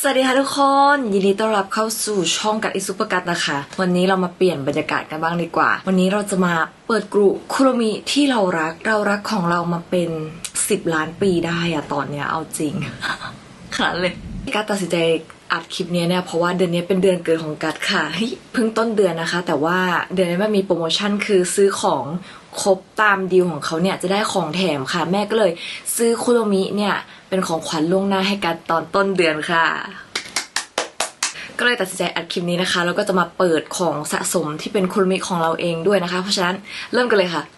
วัสดีค่ะทุกคนยินดีต้อนรับเข้าสู่ช่องกัดอิซุปกัดนะคะวันนี้เรามาเปลี่ยนบรรยากาศกันบ้างดีกว่าวันนี้เราจะมาเปิดกลุ่มคุโรมิที่เรารักของเรามาเป็น10 ล้านปีได้อะตอนเนี้ยเอาจริงขนาดเลยกัดตัดสินใจอัดคลิปนี้เนี่ยเพราะว่าเดือนนี้เป็นเดือนเกิดของกัดค่ะเพิ่งต้นเดือนนะคะแต่ว่าเดือนนี้มันมีโปรโมชั่นคือซื้อของครบตามดีลของเขาเนี่ยจะได้ของแถมค่ะแม่ก็เลยซื้อคุโรมิเนี่ยเป็นของขวัญล่วงหน้าให้กัดตอนต้นเดือนค่ะก็เลยตัดสินใจอัดคลิปนี้นะคะแล้วก็จะมาเปิดของสะสมที่เป็นคุโรมิของเราเองด้วยนะคะเพราะฉะนั้นเริ่มกันเลยค่ะ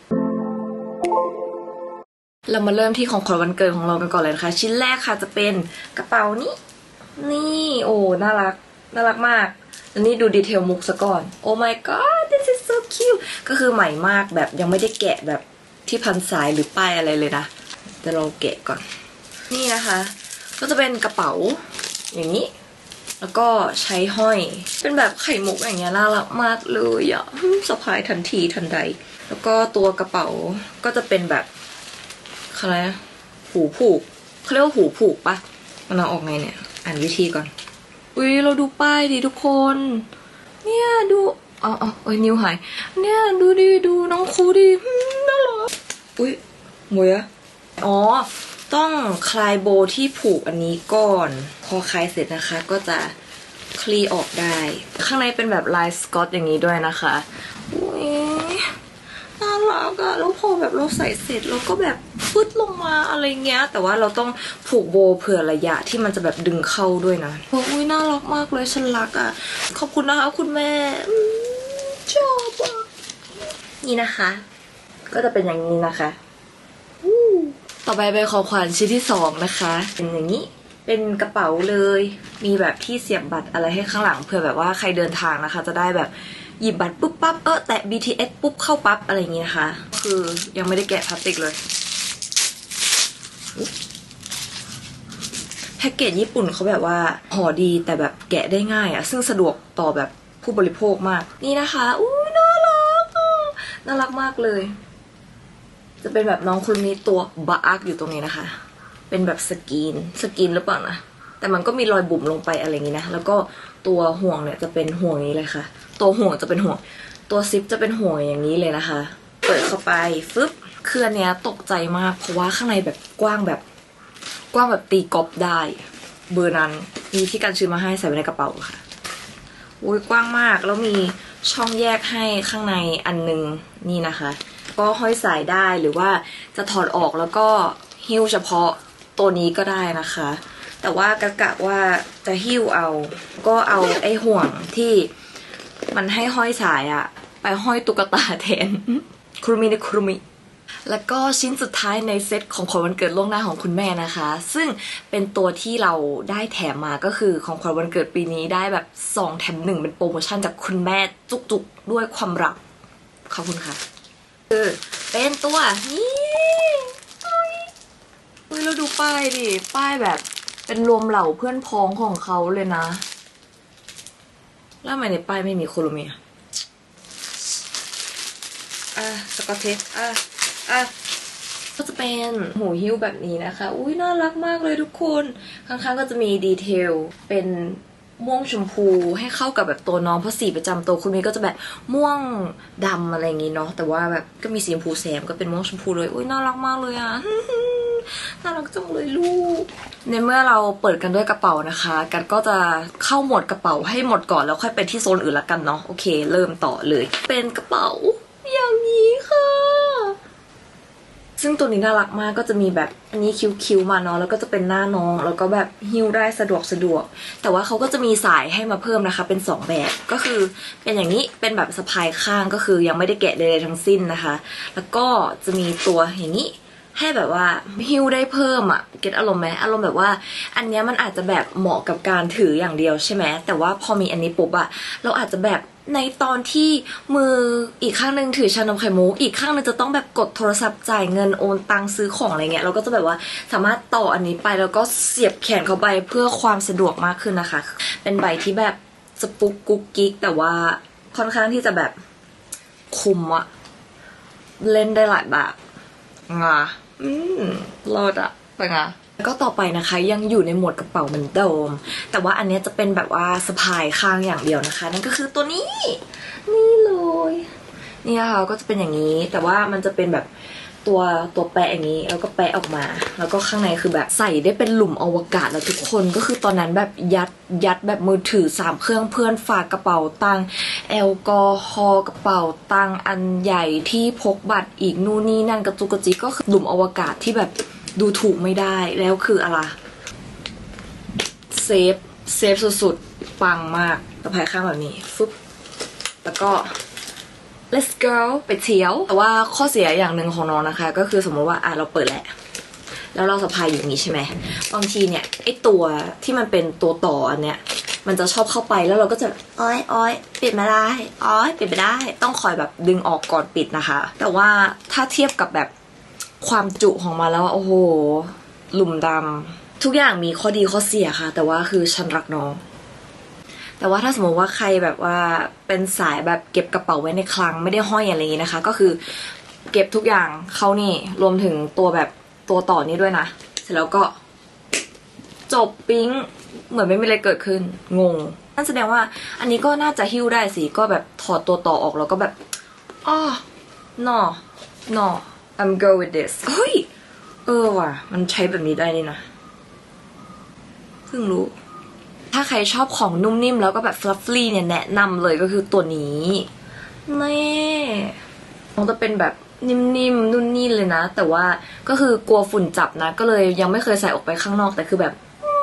เรามาเริ่มที่ของขวัญวันเกิดของเรากันก่อนเลยนะคะชิ้นแรกค่ะจะเป็นกระเป๋านี้นี่โอ้น่ารักมากอันนี้ดูดีเทลมุกซะก่อนโอ้ my god this is so cute ก็คือใหม่มากแบบยังไม่ได้แกะแบบที่พันสายหรือป้ายอะไรเลยนะแต่เราแกะก่อนนี่นะคะก็จะเป็นกระเป๋าอย่างนี้แล้วก็ใช้ห้อยเป็นแบบไข่มุกอย่างเงี้ยน่ารักมากเลยอ่ะสะพายทันทีทันใดแล้วก็ตัวกระเป๋าก็จะเป็นแบบอะไรนะหูผูกเขาเรียกว่าหูผูกปะมันเอาออกไงเนี่ยอ่านวิธีก่อนอุ้ยเราดูป้ายดิทุกคนเนี่ยดูเอ้ยนิ้วหายเนี่ยดูดิดูน้องคูดิน่ารักอุ้ยหมวยอะอ๋อต้องคลายโบที่ผูกอันนี้ก่อนพอคลายเสร็จนะคะก็จะคลี่ออกได้ข้างในเป็นแบบลายสกอตอย่างนี้ด้วยนะคะอุ้ยน่ารักอะแล้วพอแบบเราใส่เสร็จเราก็แบบฟึดลงมาอะไรเงี้ยแต่ว่าเราต้องผูกโบเผื่อระยะที่มันจะแบบดึงเข้าด้วยนะอุ้ยน่ารักมากเลยฉันรักอะขอบคุณนะคะคุณแม่ชอบอะนี่นะคะก็จะเป็นอย่างนี้นะคะต่อไปเป็นของขวัญชิ้นที่2นะคะเป็นอย่างนี้เป็นกระเป๋าเลยมีแบบที่เสียบบัตรอะไรให้ข้างหลังเผื่อแบบว่าใครเดินทางนะคะจะได้แบบหยิบบัตรปุ๊บปั๊บแตะ BTS ปุ๊บเข้าปั๊บอะไรอย่างงี้นะคะคือยังไม่ได้แกะพลาสติกเลยแพ็กเกจญี่ปุ่นเขาแบบว่าห่อดีแต่แบบแกะได้ง่ายอะซึ่งสะดวกต่อแบบผู้บริโภคมากนี่นะคะอู้น่ารักมากเลยจะเป็นแบบน้องคุโรมิตัวบาร์กอยู่ตรงนี้นะคะเป็นแบบสกรีนหรือเปล่านะแต่มันก็มีรอยบุ๋มลงไปอะไรอย่างนี้นะแล้วก็ตัวห่วงเนี่ยจะเป็นห่วงนี้เลยค่ะตัวห่วงจะเป็นห่วงตัวซิปจะเป็นห่วงอย่างนี้เลยนะคะเปิดเข้าไปฟึบคืออันเนี้ยตกใจมากเพราะว่าข้างในแบบกว้างแบบตีกอล์ฟได้เบอร์นั้นมีที่กันชื้นมาให้ใส่ไว้ในกระเป๋าค่ะอุ้ยกว้างมากแล้วมีช่องแยกให้ข้างในอันนึงนี่นะคะก็ห้อยสายได้หรือว่าจะถอดออกแล้วก็หิ้วเฉพาะตัวนี้ก็ได้นะคะแต่ว่ากะว่าจะหิ้วเอาก็เอาไอ้ห่วงที่มันให้ห้อยสายอะไปห้อยตุ๊กตาแทนคุโรมิแล้วก็ชิ้นสุดท้ายในเซตของขวัญวันเกิดล่วงหน้าของคุณแม่นะคะซึ่งเป็นตัวที่เราได้แถมมาก็คือของขวัญวันเกิดปีนี้ได้แบบ2 แถม 1เป็นโปรโมชั่นจากคุณแม่จุกๆด้วยความรักขอบคุณค่ะคือเป็นตัวนี้เราดูป้ายดิป้ายแบบเป็นรวมเหล่าเพื่อนพ้องของเขาเลยนะแล้วทำไมในป้ายไม่มีคุโรมิสกอตเทปก็จะเป็นหูหิ้วแบบนี้นะคะอุ้ยน่ารักมากเลยทุกคนข้างๆก็จะมีดีเทลเป็นม่วงชมพูให้เข้ากับแบบตัวน้องเพราะสีประจำตัวคุณมีก็จะแบบม่วงดำอะไรอย่างงี้เนาะแต่ว่าแบบก็มีสีชมพูแซมก็เป็นม่วงชมพูเลยอุ้ยน่ารักมากเลยอ่ะน่ารักจังเลยลูกในเมื่อเราเปิดกันด้วยกระเป๋านะคะกันก็จะเข้าหมวดกระเป๋าให้หมดก่อนแล้วค่อยไปที่โซนอื่นละกันเนาะโอเคเริ่มต่อเลยเป็นกระเป๋าอย่างนี้ค่ะซึ่งตัวนี้น่ารักมากก็จะมีแบบอันนี้คิ้วๆมาเนาะแล้วก็จะเป็นหน้าน้องแล้วก็แบบหิ้วได้สะดวกแต่ว่าเขาก็จะมีสายให้มาเพิ่มนะคะเป็น2แบบก็คือเป็นอย่างนี้เป็นแบบสะพายข้างก็คือยังไม่ได้แกะเลยทั้งสิ้นนะคะแล้วก็จะมีตัวอย่างนี้ให้แบบว่าหิ้วได้เพิ่มอะเก็ตอารมณ์ไหมอารมณ์แบบว่าอันนี้มันอาจจะแบบเหมาะกับการถืออย่างเดียวใช่ไหมแต่ว่าพอมีอันนี้ปุ๊บอะเราอาจจะแบบในตอนที่มืออีกข้างหนึ่งถือชานมไข่มุกอีกข้างหนึ่งจะต้องแบบกดโทรศัพท์จ่ายเงินโอนตังซื้อของอะไรเงี้ยเราก็จะแบบว่าสามารถต่ออันนี้ไปแล้วก็เสียบแขนเข้าไปเพื่อความสะดวกมากขึ้นนะคะเป็นใบที่แบบสปุกกุ๊กกิ๊กแต่ว่าค่อนข้างที่จะแบบคุมอะเล่นได้หลายแบบเลิศอะไปไงแล้วก็ต่อไปนะคะยังอยู่ในหมวดกระเป๋าเหมือนเดิมแต่ว่าอันนี้จะเป็นแบบว่าสะพายข้างอย่างเดียวนะคะนั่นก็คือตัวนี้นี่เลยนี่ค่ะก็จะเป็นอย่างนี้แต่ว่ามันจะเป็นแบบตัวแปะอย่างนี้แล้วก็แปะออกมาแล้วก็ข้างในคือแบบใส่ได้เป็นหลุมอวกาศแล้วทุกคนก็คือตอนนั้นแบบยัดแบบมือถือ3 เครื่องเพื่อนฝากกระเป๋าตังค์แอลกอฮอล์กระเป๋าตังค์อันใหญ่ที่พกบัตรอีกนู่นนี่นั่นกระจุกกระจิกก็คือหลุมอวกาศที่แบบดูถูกไม่ได้แล้วคืออะไรเซฟสุดๆปังมากสะพายข้างแบบนี้ฟึบแล้วก็let's go ไปเที่ยวแต่ว่าข้อเสียอย่างหนึ่งของน้องนะคะก็คือสมมติว่าเราเปิดแหละแล้วเราสะพายอย่างนี้ใช่ไหมบางทีเนี่ยไอตัวที่มันเป็นตัวต่ออันเนี้ยมันจะชอบเข้าไปแล้วเราก็จะอ้อยปิดไม่ได้ปิดไม่ได้ต้องคอยแบบดึงออกก่อนปิดนะคะแต่ว่าถ้าเทียบกับแบบความจุของมันแล้วโอ้โหหลุมดำทุกอย่างมีข้อดีข้อเสียค่ะแต่ว่าคือฉันรักน้องแต่ว่าถ้าสมมติว่าใครแบบว่าเป็นสายแบบเก็บกระเป๋าไว้ในคลังไม่ได้ห้อยอะไรอย่างนี้นะคะก็คือเก็บทุกอย่างเข้านี่รวมถึงตัวแบบตัวต่อนี้ด้วยนะเสร็จแล้วก็จบปิ๊งเหมือนไม่มีอะไรเกิดขึ้นงงนั่นแสดงว่าอันนี้ก็น่าจะหิ้วได้สิก็แบบถอดตัวต่อออกแล้วก็แบบno I'm go with this เฮ้ยว่ะมันใช้แบบนี้ได้นี่นะเพิ่งรู้ถ้าใครชอบของนุ่มนิ่มแล้วก็แบบฟลัฟฟี่เนี่ยแนะนำเลยก็คือตัวนี้นี่มันจะเป็นแบบนิ่มๆนุ่นนี่เลยนะแต่ว่าก็คือกลัวฝุ่นจับนะก็เลยยังไม่เคยใส่ออกไปข้างนอกแต่คือแบบ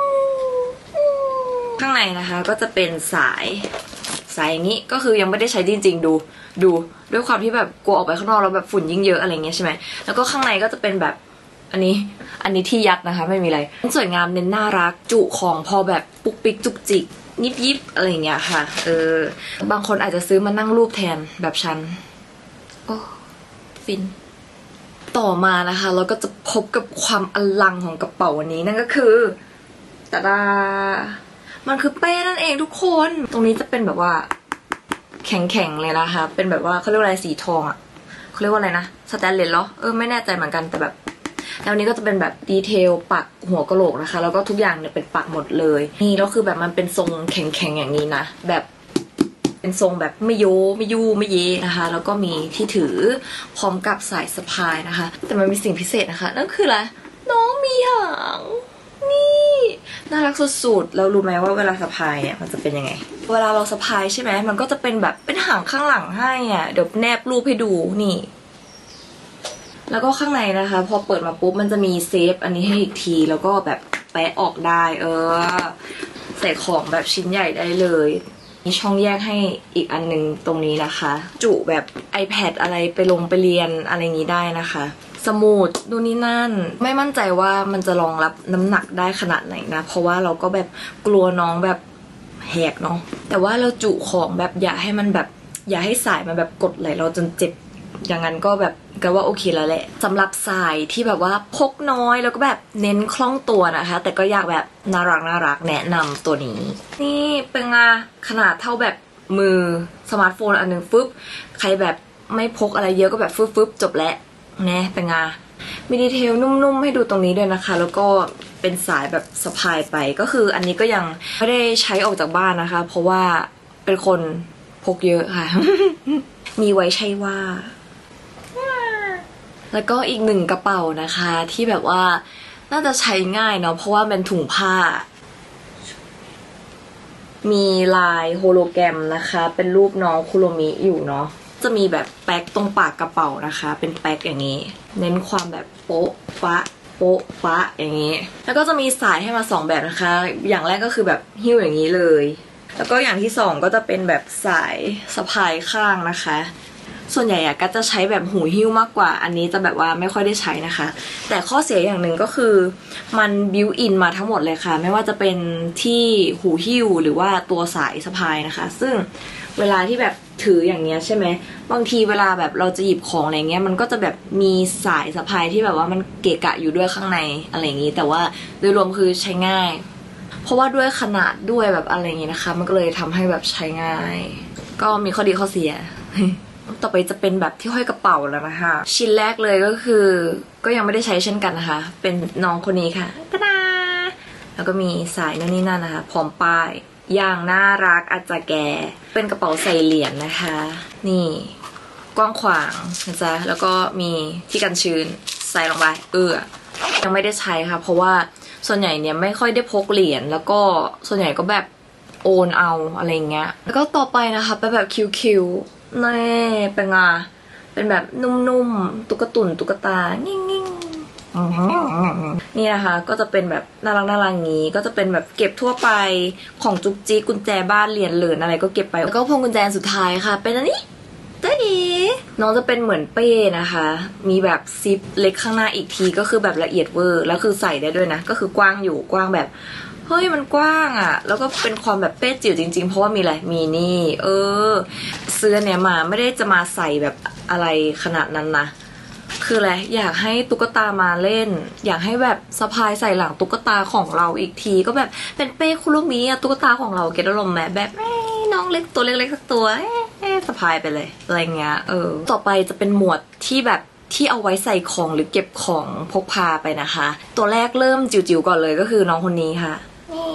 ข้างในนะคะก็จะเป็นสายอย่างนี้ก็คือยังไม่ได้ใช้จริงๆดูด้วยความที่แบบกลัวออกไปข้างนอกแล้วแบบฝุ่นยิ่งเยอะอะไรเงี้ยใช่ไหมแล้วก็ข้างในก็จะเป็นแบบอันนี้ที่ยัดนะคะไม่มีอะไรสวยงามเน้นน่ารักจุของพอแบบปุกปิกจุกจิกยิบอะไรอย่างเงี้ยค่ะบางคนอาจจะซื้อมานั่งรูปแทนแบบฉันโอ้ฟินต่อมานะคะเราก็จะพบกับความอลังของกระเป๋าวันนี้นั่นก็คือตาดามันคือเป้นั่นเองทุกคนตรงนี้จะเป็นแบบว่าแข็งๆเลยนะคะเป็นแบบว่าเขาเรียกว่าอะไรสีทองอ่ะเขาเรียกว่าอะไรนะสแตนเลสเหรอไม่แน่ใจเหมือนกันแต่แบบแล้วนี้ก็จะเป็นแบบดีเทลปักหัวกะโหลกนะคะแล้วก็ทุกอย่างเนี่ยเป็นปักหมดเลยนี่แล้วคือแบบมันเป็นทรงแข็งๆอย่างนี้นะแบบเป็นทรงแบบไม่โยไม่ยู่ไม่เยนะคะแล้วก็มีที่ถือพร้อมกับสายสะพายนะคะแต่มันมีสิ่งพิเศษนะคะนั่นคืออะไรน้องมีหางนี่น่ารักสุดๆแล้วรู้ไหมว่าเวลาสะพายเนี่ยมันจะเป็นยังไงเวลาเราสะพายใช่ไหมมันก็จะเป็นแบบเป็นหางข้างหลังให้อ่ะเดี๋ยวแนบรูปให้ดูนี่แล้วก็ข้างในนะคะพอเปิดมาปุ๊บมันจะมีเซฟอันนี้ให้อีกทีแล้วก็แบบแปะออกได้ใส่ของแบบชิ้นใหญ่ได้เลยมีช่องแยกให้อีกอันนึงตรงนี้นะคะจุแบบ iPad อะไรไปเรียนอะไรอย่างนี้ได้นะคะสมุดดูนี่นั่นไม่มั่นใจว่ามันจะรองรับน้ำหนักได้ขนาดไหนนะเพราะว่าเราก็แบบกลัวน้องแบบแหกเนาะแต่ว่าเราจุของแบบอย่าให้สายมันแบบกดไหลเราจนเจ็บอย่างนั้นก็แบบก็ว่าโอเคแล้วแหละสำหรับสายที่แบบว่าพกน้อยแล้วก็แบบเน้นคล่องตัวนะคะแต่ก็อยากแบบน่ารักแนะนำตัวนี้นี่เป็นไงขนาดเท่าแบบมือสมาร์ทโฟนอันนึงฟึบใครแบบไม่พกอะไรเยอะก็แบบฟึบจบแล้วนะเป็นไงมีดีเทลนุ่มๆให้ดูตรงนี้ด้วยนะคะแล้วก็เป็นสายแบบสะพายไปก็คืออันนี้ก็ยังไม่ได้ใช้ออกจากบ้านนะคะเพราะว่าเป็นคนพกเยอะค่ะ มีไว้ใช่ว่าแล้วก็อีกหนึ่งกระเป๋านะคะที่แบบว่าน่าจะใช้ง่ายเนาะเพราะว่าเป็นถุงผ้ามีลายโฮโลแกรมนะคะเป็นรูปน้องคุโรมิอยู่เนาะจะมีแบบแป๊กตรงปากกระเป๋านะคะเป็นแป๊กอย่างนี้เน้นความแบบโป๊ะปะอย่างนี้แล้วก็จะมีสายให้มา2แบบนะคะอย่างแรกก็คือแบบหิ้วอย่างนี้เลยแล้วก็อย่างที่2ก็จะเป็นแบบสายสะพายข้างนะคะส่วนใหญ่ก็จะใช้แบบหูหิ้วมากกว่าอันนี้จะแบบว่าไม่ค่อยได้ใช้นะคะแต่ข้อเสียอย่างหนึ่งก็คือมันบิวอินมาทั้งหมดเลยค่ะไม่ว่าจะเป็นที่หูหิ้วหรือว่าตัวสายสะพายนะคะซึ่งเวลาที่แบบถืออย่างเงี้ยใช่ไหมบางทีเวลาแบบเราจะหยิบของอะไรเงี้ยมันก็จะแบบมีสายสะพายที่แบบว่ามันเกะกะอยู่ด้วยข้างในอะไรอย่างงี้แต่ว่าโดยรวมคือใช้ง่ายเพราะว่าด้วยขนาดด้วยแบบอะไรอย่างงี้นะคะมันก็เลยทำให้แบบใช้ง่ายก็มีข้อดีข้อเสียต่อไปจะเป็นแบบที่ห้อยกระเป๋าแล้วนะคะชิ้นแรกเลยก็คือก็ยังไม่ได้ใช้เช่นกันนะคะเป็นน้องคนนี้ค่ะตาดาแล้วก็มีสายนั่นนี่นั่นนะคะพร้อมป้ายอย่างน่ารักอาจจะแกเป็นกระเป๋าใส่เหรียญนะคะ นี่กว้างขวางนะจ๊ะแล้วก็มีที่กันชื้นใส่ลงไปยังไม่ได้ใช้ค่ะเพราะว่าส่วนใหญ่เนี่ยไม่ค่อยได้พกเหรียญแล้วก็ส่วนใหญ่ก็แบบโอนเอาอะไรเงี้ยแล้วก็ต่อไปนะคะเป็นแบบคิ้วๆนี่เป็นไงเป็นแบบนุ่มๆตุ๊กตุ่นตุ๊กตานิ่งๆนี่นะคะก็จะเป็นแบบน่ารักงี้ก็จะเป็นแบบเก็บทั่วไปของจุกจิกกุญแจบ้านเหรียญเหริญอะไรก็เก็บไปแล้วก็พวงกุญแจสุดท้ายค่ะเป็นอันนี้ได้ดีน้องจะเป็นเหมือนเป้นะคะมีแบบซิปเล็กข้างหน้าอีกทีก็คือแบบละเอียดเวอร์แล้วคือใส่ได้ด้วยนะก็คือกว้างอยู่กว้างแบบเฮ้ยมันกว้างอ่ะแล้วก็เป็นความแบบเป้จิ๋วจริงๆเพราะว่ามีอะไรมีนี่เสื้อเนี่ยมาไม่ได้จะมาใส่แบบอะไรขนาดนั้นนะคืออะไรอยากให้ตุ๊กตามาเล่นอยากให้แบบสะพายใส่หลังตุ๊กตาของเราอีกทีก็แบบเป็นเป้คุโรมิอะตุ๊กตาของเราเก็ตอารมณ์แบบน้องเล็กตัวเล็กๆสักตัวสะพายไปเลยอะไรเงี้ยต่อไปจะเป็นหมวดที่แบบที่เอาไว้ใส่ของหรือเก็บของพกพาไปนะคะตัวแรกเริ่มจิ๋วๆก่อนเลยก็คือน้องคนนี้ค่ะนี่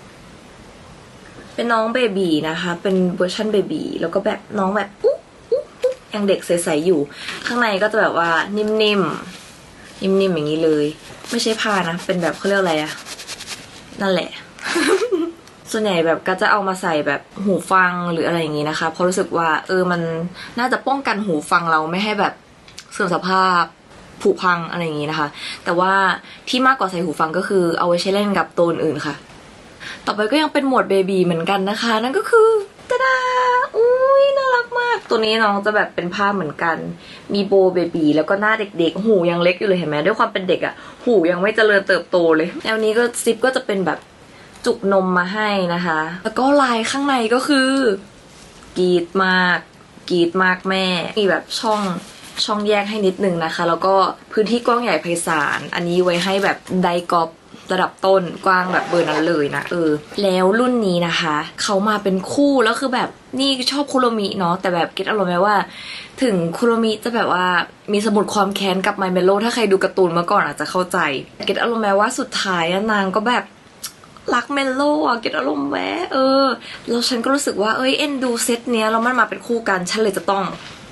เป็นน้องเบบีนะคะเป็นเวอร์ชันเบบีแล้วก็แบบน้องแบบยังเด็กใสๆอยู่ข้างในก็จะแบบว่านิ่มๆอย่างนี้เลยไม่ใช่ผ้านะเป็นแบบเขาเรียกอะไรอะนั่นแหละ ส่วนใหญ่แบบก็จะเอามาใส่แบบหูฟังหรืออะไรอย่างนี้นะคะเพราะรู้สึกว่ามันน่าจะป้องกันหูฟังเราไม่ให้แบบเสื่อมสภาพผุพังอะไรอย่างนี้นะคะแต่ว่าที่มากกว่าใส่หูฟังก็คือเอาไว้ใช้เล่นกับตัวอื่นค่ะต่อไปก็ยังเป็นหมวดเบบีเหมือนกันนะคะนั่นก็คือตาดาอุ้ยน่ารักมากตัวนี้น้องจะแบบเป็นผ้าเหมือนกันมีโบเบบีแล้วก็หน้าเด็กๆหูยังเล็กอยู่เลยเห็นไหมด้วยความเป็นเด็กอ่ะหูยังไม่เจริญเติบโตเลยแนวนี้ก็ซิปก็จะเป็นแบบจุกนมมาให้นะคะแล้วก็ลายข้างในก็คือกรีดมากแม่มีแบบช่องแยกให้นิดนึงนะคะแล้วก็พื้นที่กว้างใหญ่ไพศาลอันนี้ไว้ให้แบบไดกอล์ฟระดับต้นกว้างแบบเบอร์นั้นเลยนะแล้วรุ่นนี้นะคะเขามาเป็นคู่แล้วคือแบบนี่ชอบคุโรมิเนาะแต่แบบเก็ตอารมณ์ไหมว่าถึงคุโรมิจะแบบว่ามีสมุดความแค้นกับไมเมโลถ้าใครดูการ์ตูนมาก่อนอาจจะเข้าใจเก็ตอารมณ์ไหมว่าสุดท้ายนางก็แบบรักเมโลอะเก็ตอารมณ์แวะแล้วฉันก็รู้สึกว่าเอ็นดูเซตเนี้ยแล้วมันมาเป็นคู่กันฉันเลยจะต้อง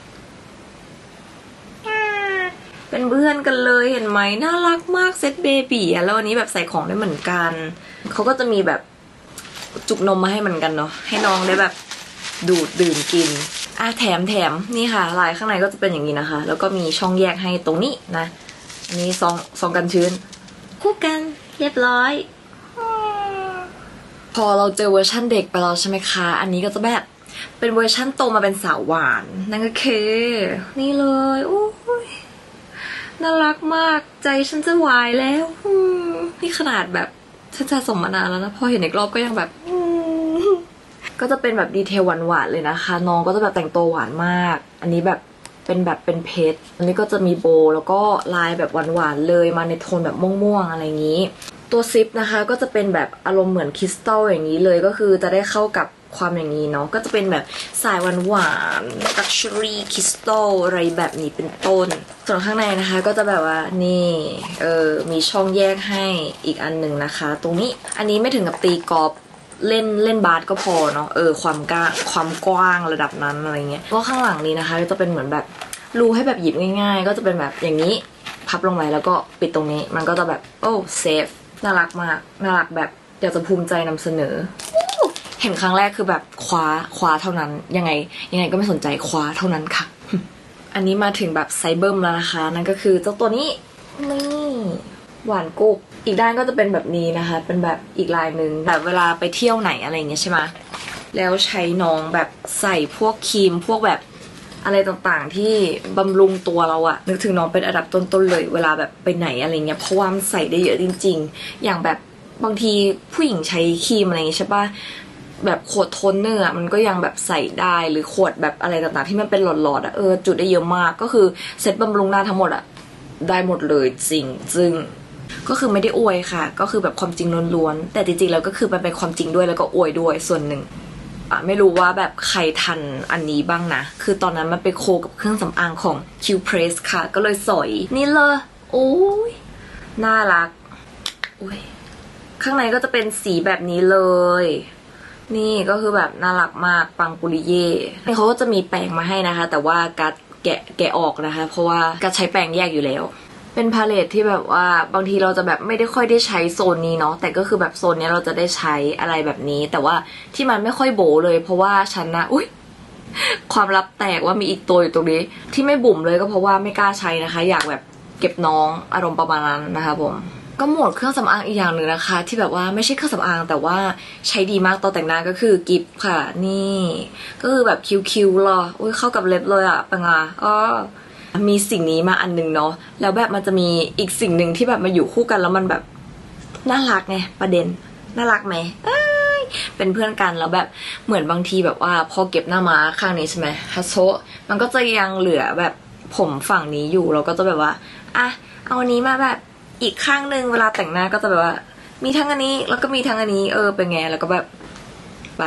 เป็นเพื่อนกันเลยเห็นไหมน่ารักมากเซตเบบีอะแล้ววันนี้แบบใส่ของได้เหมือนกันเขาก็จะมีแบบจุกนมมาให้เหมือนกันเนาะให้น้องได้แบบดูดดื่มกินแถมนี่ค่ะลายข้างในก็จะเป็นอย่างนี้นะคะแล้วก็มีช่องแยกให้ตรงนี้นะอันนี้ซองกันชื้นคู่กันเรียบร้อยพอเราเจอเวอร์ชันเด็กไปแล้วใช่ไหมคะอันนี้ก็จะแบบเป็นเวอร์ชันโตมาเป็นสาวหวานนั่นก็คือนี่เลยโอ้ยน่ารักมากใจฉันจะวายแล้วนี่ขนาดแบบฉันจะสมมานานแล้วนะพอเห็นอีกรอบก็ยังแบบก็จะเป็นแบบดีเทลหวานๆเลยนะคะน้องก็จะแบบแต่งตัวหวานมากอันนี้แบบเป็นเพชรอันนี้ก็จะมีโบแล้วก็ลายแบบหวานๆเลยมาในโทนแบบม่วงๆอะไรอย่างนี้ตัวซิปนะคะก็จะเป็นแบบอารมณ์เหมือนคริสตัลอย่างนี้เลยก็คือจะได้เข้ากับความอย่างนี้เนาะก็จะเป็นแบบสายหวานๆ luxury crystal อะไรแบบนี้เป็นต้นส่วนข้างในนะคะก็จะแบบว่านี่มีช่องแยกให้อีกอันหนึ่งนะคะตรงนี้อันนี้ไม่ถึงกับตีกอล์ฟเล่นบาสก็พอเนาะความกว้างระดับนั้นอะไรเงี้ยก็ข้างหลังนี้นะคะก็จะเป็นเหมือนแบบรูให้แบบหยิบง่ายๆก็จะเป็นแบบอย่างนี้พับลงไปแล้วก็ปิดตรงนี้มันก็จะแบบเซฟน่ารักมากน่ารักแบบอยากจะภูมิใจนำเสนอเห็นครั้งแรกคือแบบคว้าเท่านั้นยังไงก็ไม่สนใจคว้าเท่านั้นค่ะ อันนี้มาถึงแบบไซเบิร์มแล้วนะคะนั่นก็คือเจ้าตัวนี้นี่หวานกุ๊กอีกด้านก็จะเป็นแบบนี้นะคะเป็นแบบอีกลายหนึ่งแบบเวลาไปเที่ยวไหนอะไรอย่างเงี้ยใช่ไหมแล้วใช้น้องแบบใส่พวกครีมพวกแบบอะไรต่างๆที่บำรุงตัวเราอะนึกถึงน้องเป็นอันดับต้นๆเลยเวลาแบบไปไหนอะไรเงี้ยเพราะว่ามันใส่ได้เยอะจริงๆอย่างแบบบางทีผู้หญิงใช้ครีมอะไรอย่างเงี้ยใช่ปะแบบขวดโทนเนอร์มันก็ยังแบบใส่ได้หรือขวดแบบอะไรต่างๆที่มันเป็นหลอดๆอะจุดได้เยอะมากก็คือเซ็ตบำรุงหน้าทั้งหมดอะได้หมดเลยจริงซึ่งก็คือไม่ได้อวยค่ะก็คือแบบความจริงล้วนๆแต่จริงๆแล้วก็คือมันเป็นความจริงด้วยแล้วก็อวยด้วยส่วนหนึ่งไม่รู้ว่าแบบใครทันอันนี้บ้างนะคือตอนนั้นมันไปโคกับเครื่องสำอางของ Q Press ค่ะก็เลยสอยนี่เลยโอ้ยน่ารักอุ้ยข้างในก็จะเป็นสีแบบนี้เลยนี่ก็คือแบบน่ารักมากปังปุริเย่เขาก็จะมีแปรงมาให้นะคะแต่ว่าการแกะออกนะคะเพราะว่าการใช้แปรงแยกอยู่แล้วเป็นพาเลทที่แบบว่าบางทีเราจะแบบไม่ได้ค่อยได้ใช้โซนนี้เนาะแต่ก็คือแบบโซนนี้เราจะได้ใช้อะไรแบบนี้แต่ว่าที่มันไม่ค่อยโบเลยเพราะว่าฉันนะอุ๊ยความลับแตกว่ามีอีกตัวอยู่ตรงนี้ที่ไม่บุ๋มเลยก็เพราะว่าไม่กล้าใช้นะคะอยากแบบเก็บน้องอารมณ์ประมาณนั้นนะคะผมก็หมวดเครื่องสำอางอีกอย่างหนึ่งนะคะที่แบบว่าไม่ใช่เครื่องสำอางแต่ว่าใช้ดีมากตอนแต่งหน้าก็คือกิฟต์ค่ะนี่ก็คือแบบคิ้วๆหรออุ้ยเข้ากับเล็บเลยอะปังอ่ะอ๋อมีสิ่งนี้มาอันนึงเนาะแล้วแบบมันจะมีอีกสิ่งหนึ่งที่แบบมาอยู่คู่กันแล้วมันแบบน่ารักไงประเด็นน่ารักไหมเป็นเพื่อนกันแล้วแบบเหมือนบางทีแบบว่าพอเก็บหน้าม้าข้างนี้ใช่ไหมฮัสโซมันก็จะยังเหลือแบบผมฝั่งนี้อยู่เราก็จะแบบว่าอ่ะเอาอันนี้มาแบบอีกข้างหนึ่งเวลาแต่งหน้าก็จะแบบว่ามีทั้งอันนี้แล้วก็มีทั้งอันนี้เป็นไงแล้วก็แบบไป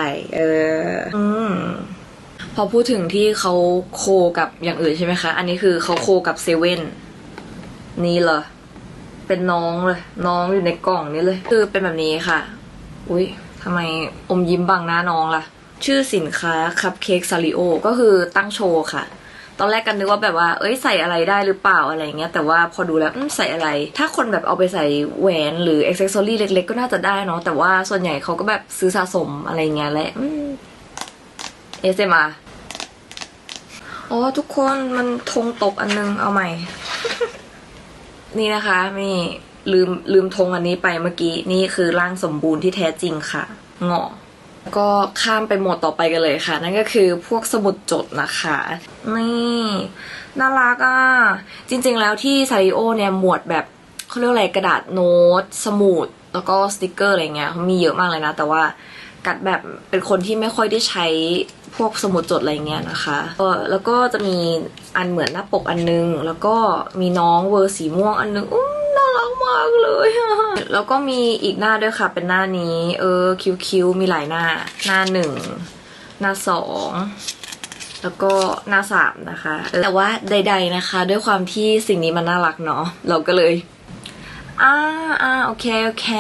พอพูดถึงที่เขาโคกับอย่างอื่นใช่ไหมคะอันนี้คือเขาโคกับเซเว่นนี่เหรอเป็นน้องเลยน้องอยู่ในกล่องนี้เลยคือเป็นแบบนี้ค่ะอุ๊ยทำไมอมยิ้มบังหน้าน้องล่ะชื่อสินค้าคัพเค้กซาริโอก็คือตั้งโชว์ค่ะตอนแรกกันนึกว่าแบบว่าใส่อะไรได้หรือเปล่าอะไรเงี้ยแต่ว่าพอดูแล้วใส่อะไรถ้าคนแบบเอาไปใส่แหวนหรืออ็อกเซสซอรี่เล็กๆก็น่าจะได้เนาะแต่ว่าส่วนใหญ่เขาก็แบบซื้อสะสมอะไรเงี้ยแหละASMRอ๋อทุกคนมันธงตกอันนึงเอาใหม่ นี่นะคะนี่ลืมธงอันนี้ไปเมื่อกี้นี่คือร่างสมบูรณ์ที่แท้จริงค่ะงอก็ข้ามไปหมวดต่อไปกันเลยค่ะนั่นก็คือพวกสมุดจดนะคะนี่น่ารักอ่ะจริงๆแล้วที่ซาริโอเนี่ยหมวดแบบเขาเรียกอะไรกระดาษโน้ตสมุดแล้วก็สติกเกอร์อะไรเงี้ยเขามีเยอะมากเลยนะแต่ว่ากัดแบบเป็นคนที่ไม่ค่อยได้ใช้พวกสมุดจดอะไรเงี้ยนะคะแล้วก็จะมีอันเหมือนหน้าปกอันนึงแล้วก็มีน้องเวอร์สีม่วงอันนึงน่ารักมากเลยแล้วก็มีอีกหน้าด้วยค่ะเป็นหน้านี้คิ้วมีหลายหน้า1หน้า2แล้วก็หน้า3นะคะแต่ว่าใดๆนะคะด้วยความที่สิ่งนี้มันน่ารักเนาะเราก็เลยโอเค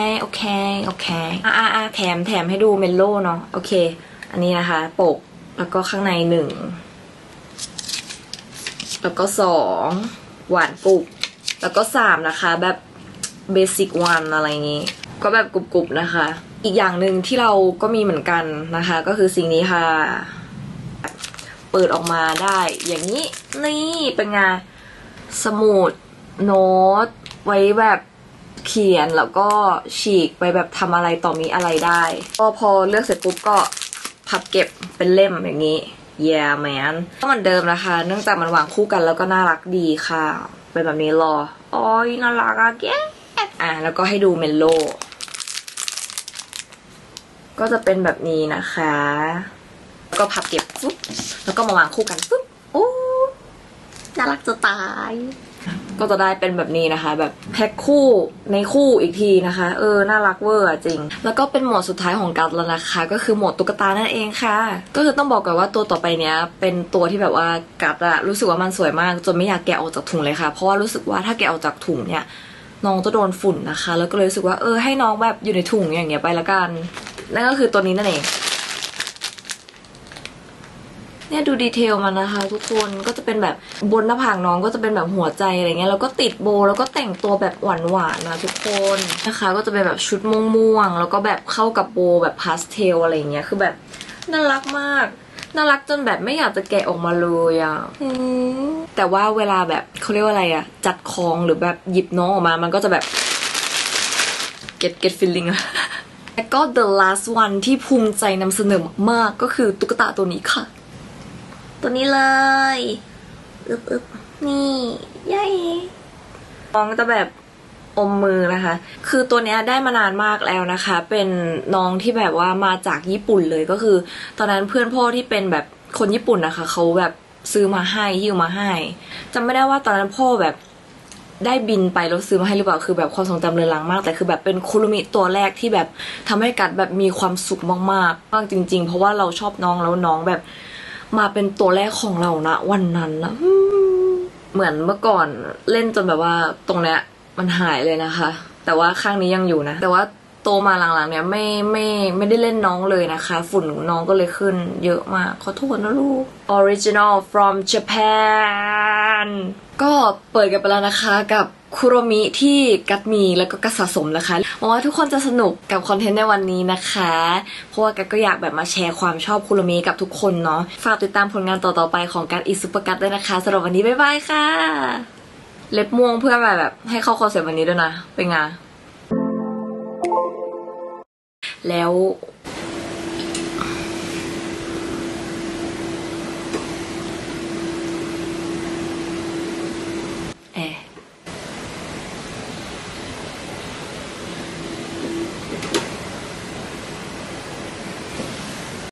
แถมให้ดูเมลโล่เนาะโอเคอันนี้นะคะปกแล้วก็ข้างใน1แล้วก็2หวานกรุบแล้วก็3นะคะแบบเบสิกวันอะไรงี้ก็แบบกรุบๆนะคะอีกอย่างหนึ่งที่เราก็มีเหมือนกันนะคะก็คือสิ่งนี้ค่ะเปิดออกมาได้อย่างนี้นี่เป็นไงสมุดโน้ตไว้แบบเขียนแล้วก็ฉีกไปแบบทำอะไรต่อมีอะไรได้ก็พอเลือกเสร็จปุ๊บก็พับเก็บเป็นเล่มอย่างนี้Yeah man ก็เหมือนเดิมนะคะเนื่องจากมันวางคู่กันแล้วก็น่ารักดีค่ะเป็นแบบนี้รออ๋อน่ารักอะแกแล้วก็ให้ดูเมลโล่ก็จะเป็นแบบนี้นะคะแล้วก็พับเก็บปุ๊บแล้วก็มาวางคู่กันปุ๊บโอ้น่ารักจะตายก็จะได้เป็นแบบนี้นะคะแบบแพ็คคู่ในคู่อีกทีนะคะน่ารักเวอร์จริงแล้วก็เป็นหมวดสุดท้ายของกัดแล้วนะคะก็คือหมวดตุ๊กตานั่นเองค่ะก็คือต้องบอกก่อนว่าตัวต่อไปเนี้ยเป็นตัวที่แบบว่ากัดอะรู้สึกว่ามันสวยมากจนไม่อยากแกะออกจากถุงเลยค่ะเพราะว่ารู้สึกว่าถ้าแกะออกจากถุงเนี่ยน้องจะโดนฝุ่นนะคะแล้วก็เลยรู้สึกว่าให้น้องแบบอยู่ในถุงอย่างเงี้ยไปละกันนั่นก็คือตัวนี้นั่นเองเนี่ยดูดีเทลมันนะคะทุกคนก็จะเป็นแบบบนหน้าผากน้องก็จะเป็นแบบหัวใจอะไรเงี้ยแล้วก็ติดโบแล้วก็แต่งตัวแบบหวานๆนะทุกคนนะคะก็จะเป็นแบบชุดม่วงๆแล้วก็แบบเข้ากับโบแบบพาสเทลอะไรเงี้ยคือแบบน่ารักมากน่ารักจนแบบไม่อยากจะแกะออกมาเลยอ่ะแต่ว่าเวลาแบบเขาเรียกว่าอะไรอ่ะจัดคองหรือแบบหยิบน้องออกมามันก็จะแบบ get feeling อะแล้วก็ the last one ที่ภูมิใจนำเสนอมากก็คือตุ๊กตาตัวนี้ค่ะตัวนี้เลยนี่ยัยน้องจะแบบอมมือนะคะคือตัวเนี้ยได้มานานมากแล้วนะคะเป็นน้องที่แบบว่ามาจากญี่ปุ่นเลยก็คือตอนนั้นเพื่อนพ่อที่เป็นแบบคนญี่ปุ่นนะคะเขาแบบซื้อมาให้ยืมมาให้จำไม่ได้ว่าตอนนั้นพ่อแบบได้บินไปแล้วซื้อมาให้หรือเปล่าคือแบบความทรงจำเรือนรางมากแต่คือแบบเป็นคุรุมิตัวแรกที่แบบทำให้กัดแบบมีความสุขมากๆมากจริงๆเพราะว่าเราชอบน้องแล้วน้องแบบมาเป็นตัวแรกของเรานะวันนั้นนะเหมือนเมื่อก่อนเล่นจนแบบว่าตรงเนี้ยมันหายเลยนะคะแต่ว่าข้างนี้ยังอยู่นะแต่ว่าโตมาหลังๆเนี่ยไม่ได้เล่นน้องเลยนะคะฝุ่นน้องก็เลยขึ้นเยอะมากขอโทษนะลูก Original from Japan ก็เปิดกันไปแล้วนะคะกับคุโรมิที่กัดมีแล้วก็กัดสะสมนะคะหวังว่าทุกคนจะสนุกกับคอนเทนต์ในวันนี้นะคะเพราะว่ากัดก็อยากแบบมาแชร์ความชอบคุโรมิกับทุกคนเนาะฝากติดตามผลงานต่อๆไปของกัดอีซุปเปอร์กัดด้วยนะคะสำหรับวันนี้บ๊ายบายค่ะเล็บม่วงเพื่อแบบให้เข้าคอนเซ็ปต์วันนี้ด้วยนะเป็นไงแล้ว